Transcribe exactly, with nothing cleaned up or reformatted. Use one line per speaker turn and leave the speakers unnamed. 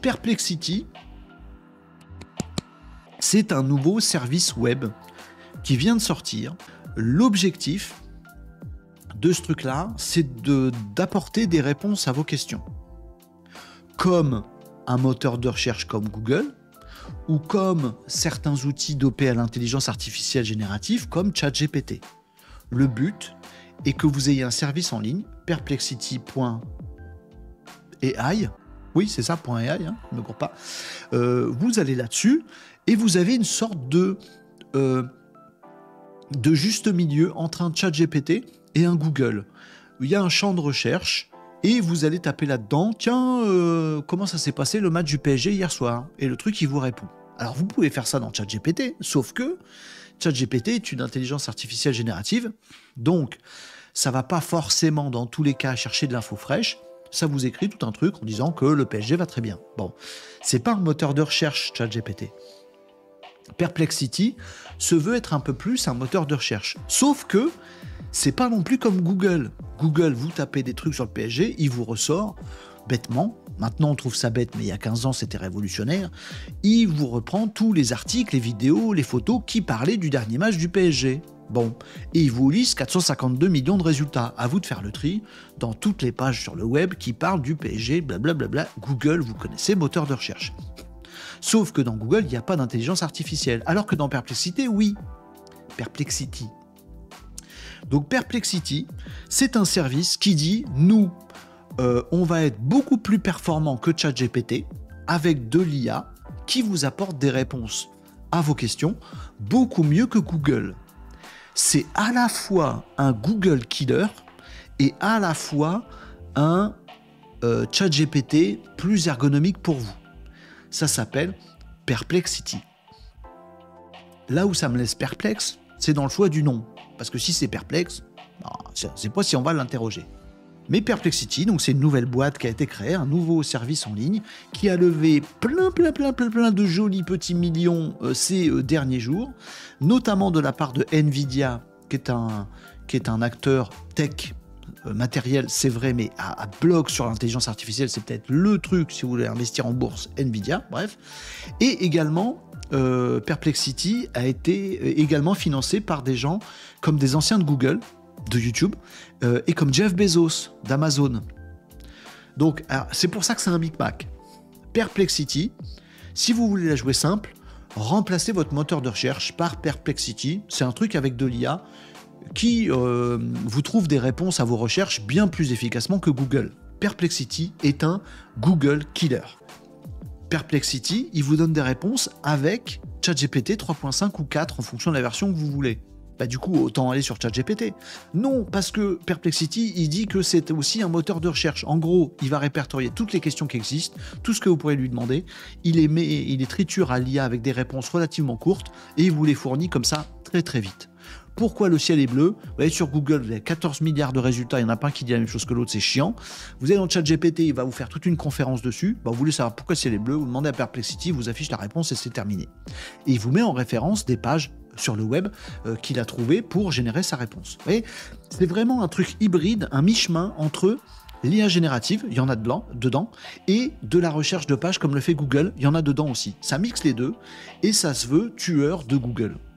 Perplexity, c'est un nouveau service web qui vient de sortir. L'objectif de ce truc-là, c'est de, d'apporter des réponses à vos questions. Comme un moteur de recherche comme Google, ou comme certains outils dopés à l'intelligence artificielle générative comme ChatGPT. Le but est que vous ayez un service en ligne, perplexity point A I, oui c'est ça, .ai, hein, ne me cours pas, euh, vous allez là-dessus et vous avez une sorte de, euh, de juste milieu entre un ChatGPT et un Google. Il y a un champ de recherche et vous allez taper là-dedans, tiens, euh, comment ça s'est passé le match du P S G hier soir? Et le truc, il vous répond. Alors, vous pouvez faire ça dans ChatGPT, sauf que ChatGPT est une intelligence artificielle générative, donc ça ne va pas forcément, dans tous les cas, chercher de l'info fraîche, ça vous écrit tout un truc en disant que le P S G va très bien. Bon, c'est pas un moteur de recherche, ChatGPT. Perplexity se veut être un peu plus un moteur de recherche, sauf que c'est pas non plus comme Google. Google, vous tapez des trucs sur le P S G, il vous ressort bêtement. Maintenant, on trouve ça bête, mais il y a quinze ans, c'était révolutionnaire. Il vous reprend tous les articles, les vidéos, les photos qui parlaient du dernier match du P S G. Bon, et il vous liste quatre cent cinquante-deux millions de résultats. À vous de faire le tri dans toutes les pages sur le web qui parlent du P S G, blablabla. Google, vous connaissez, moteur de recherche. Sauf que dans Google, il n'y a pas d'intelligence artificielle. Alors que dans Perplexity, oui. Perplexity. Donc Perplexity, c'est un service qui dit, nous, euh, on va être beaucoup plus performant que ChatGPT avec de l'I A qui vous apporte des réponses à vos questions beaucoup mieux que Google. C'est à la fois un Google killer et à la fois un euh, ChatGPT plus ergonomique pour vous. Ça s'appelle Perplexity. Là où ça me laisse perplexe, c'est dans le choix du nom. Parce que si c'est perplexe, je ne sais pas si on va l'interroger. Mais Perplexity, donc c'est une nouvelle boîte qui a été créée, un nouveau service en ligne, qui a levé plein, plein, plein, plein, plein de jolis petits millions euh, ces euh, derniers jours, notamment de la part de Nvidia, qui est un, qui est un acteur tech euh, matériel, c'est vrai, mais à, à bloc sur l'intelligence artificielle, c'est peut-être le truc si vous voulez investir en bourse, Nvidia, bref. Et également, euh, Perplexity a été également financé par des gens comme des anciens de Google, de YouTube, euh, et comme Jeff Bezos d'Amazon. Donc, alors, c'est pour ça que c'est un Big Mac. Perplexity, si vous voulez la jouer simple, remplacez votre moteur de recherche par Perplexity. C'est un truc avec de l'I A qui euh, vous trouve des réponses à vos recherches bien plus efficacement que Google. Perplexity est un Google killer. Perplexity, il vous donne des réponses avec ChatGPT trois point cinq ou quatre en fonction de la version que vous voulez. Bah, du coup, autant aller sur ChatGPT. Non, parce que Perplexity, il dit que c'est aussi un moteur de recherche. En gros, il va répertorier toutes les questions qui existent, tout ce que vous pourrez lui demander. Il les, met, il les triture à l'I A avec des réponses relativement courtes et il vous les fournit comme ça très très vite. Pourquoi le ciel est bleu? Vous allez sur Google, vous avez quatorze milliards de résultats, il n'y en a pas un qui dit la même chose que l'autre, c'est chiant. Vous allez dans ChatGPT, il va vous faire toute une conférence dessus. Bah, vous voulez savoir pourquoi le ciel est bleu, vous demandez à Perplexity, il vous affiche la réponse et c'est terminé. Et il vous met en référence des pages sur le web euh, qu'il a trouvé pour générer sa réponse. Vous voyez, c'est vraiment un truc hybride, un mi-chemin entre l'I A générative, il y en a dedans, dedans, et de la recherche de pages comme le fait Google, il y en a dedans aussi. Ça mixe les deux et ça se veut tueur de Google.